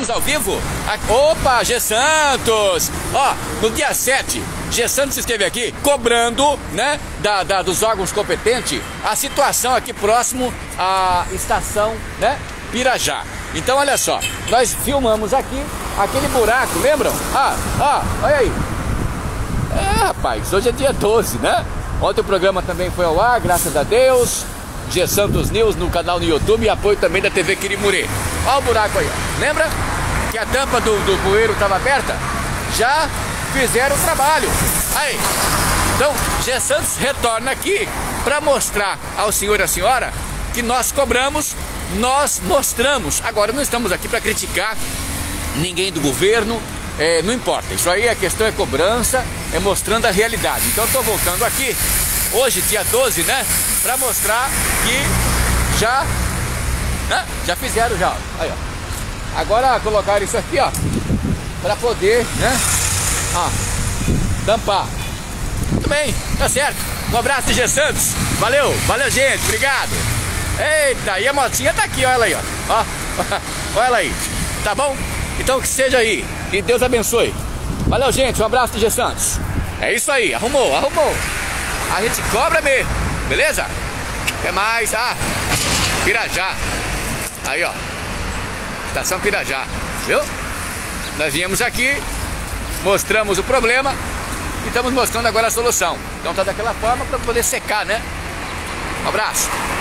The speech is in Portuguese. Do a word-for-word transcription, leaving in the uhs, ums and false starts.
Estamos ao vivo? Opa, G Santos! Ó, no dia sete, G Santos esteve aqui cobrando, né, da, da, dos órgãos competentes a situação aqui próximo à estação, né, Pirajá. Então, olha só, nós filmamos aqui aquele buraco, lembram? Ah, ah, olha aí. É, rapaz, hoje é dia doze, né? Ontem o programa também foi ao ar, graças a Deus. G Santos News no canal no YouTube e apoio também da T V Quirimurê. Olha o buraco aí, ó. Lembra que a tampa do, do bueiro estava aberta? Já fizeram o trabalho. Aí. Então, G Santos retorna aqui para mostrar ao senhor e à senhora que nós cobramos, nós mostramos. Agora, não estamos aqui para criticar ninguém do governo, é, não importa. Isso aí, a questão é cobrança, é mostrando a realidade. Então, eu estou voltando aqui, hoje, dia doze, né? Para mostrar que já, né, já fizeram já. Aí, ó. Agora colocaram isso aqui, ó, para poder, né, ó, tampar. Muito bem, tá certo. Um abraço de G Santos. Valeu, valeu, gente. Obrigado. Eita, e a motinha tá aqui, olha ela aí, ó. Ó, olha ela aí. Tá bom? Então que seja aí. Que Deus abençoe. Valeu, gente. Um abraço de G Santos. É isso aí. Arrumou, arrumou. A gente cobra mesmo. Beleza? Até mais. Ah, Pirajá. Aí, ó. Estação Pirajá. Viu? Nós viemos aqui, mostramos o problema e estamos mostrando agora a solução. Então tá daquela forma para poder secar, né? Um abraço.